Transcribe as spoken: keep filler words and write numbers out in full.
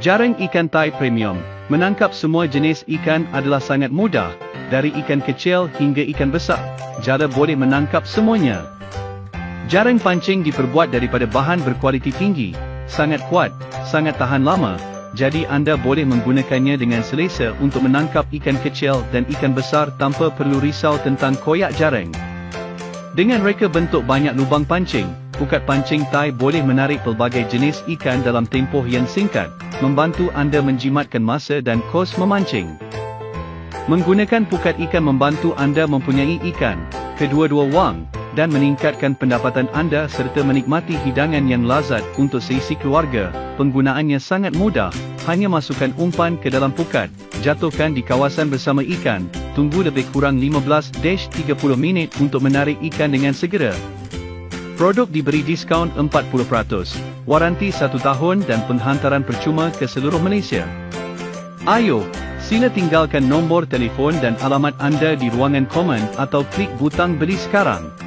Jaring ikan tai premium. Menangkap semua jenis ikan adalah sangat mudah, dari ikan kecil hingga ikan besar. Jala boleh menangkap semuanya. Jaring pancing diperbuat daripada bahan berkualiti tinggi, sangat kuat, sangat tahan lama, jadi anda boleh menggunakannya dengan selesa untuk menangkap ikan kecil dan ikan besar tanpa perlu risau tentang koyak jaring. Dengan reka bentuk banyak lubang pancing, pukat pancing tai boleh menarik pelbagai jenis ikan dalam tempoh yang singkat, membantu anda menjimatkan masa dan kos memancing. Menggunakan pukat ikan membantu anda mempunyai ikan, kedua-dua wang, dan meningkatkan pendapatan anda serta menikmati hidangan yang lazat untuk seisi keluarga. Penggunaannya sangat mudah, hanya masukkan umpan ke dalam pukat, jatuhkan di kawasan bersama ikan, tunggu lebih kurang lima belas hingga tiga puluh minit untuk menarik ikan dengan segera. Produk diberi diskaun empat puluh peratus, waranti satu tahun dan penghantaran percuma ke seluruh Malaysia. Ayo, sila tinggalkan nombor telefon dan alamat anda di ruangan komen atau klik butang beli sekarang.